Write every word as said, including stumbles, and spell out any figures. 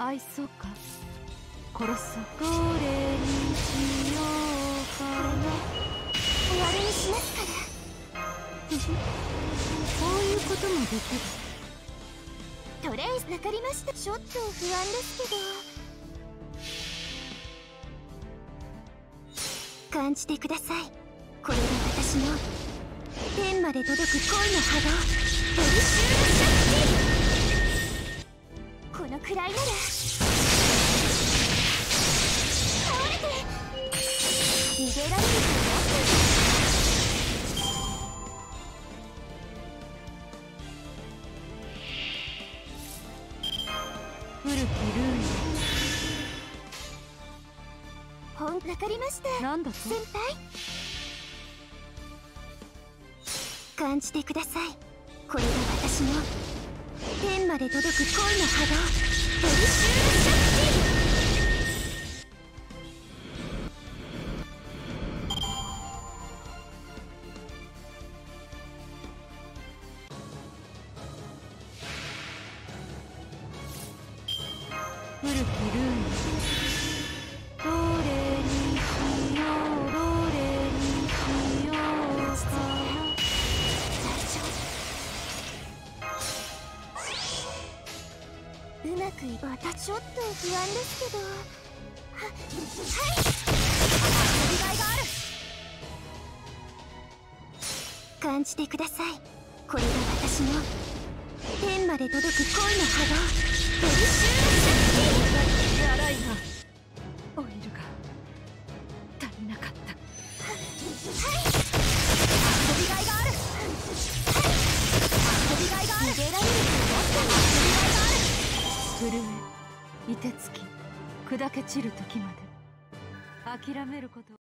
愛そうか殺そうどれにしようかな。 終わりにしますから。 こういうこともできる。 とりあえず分かりました。ちょっと不安ですけど感じてください。これが私の天まで届く恋の波動、ペリシュールシャッキ。このくらいなら倒れて逃げられると思ってる。 古きルール。 ほんわかりました。 なんだと先輩、感じてください。これが私の天まで届く恋の波動、ペリシュールシャッキ。 古きルール。どれにしようどれにしようかな。 大丈夫。うまくいまたちょっと不安ですけど。ははい遊びがいがある。感じてください。これが私の天まで届く恋の波動、ペリシュールシャッキ。 やらいな。オイルが足りなかった。 はい遊びがいがある。はい遊びがいがある。逃げられると思っても遊びがいがある。 震え、凍てつき、砕け散る時まで諦めること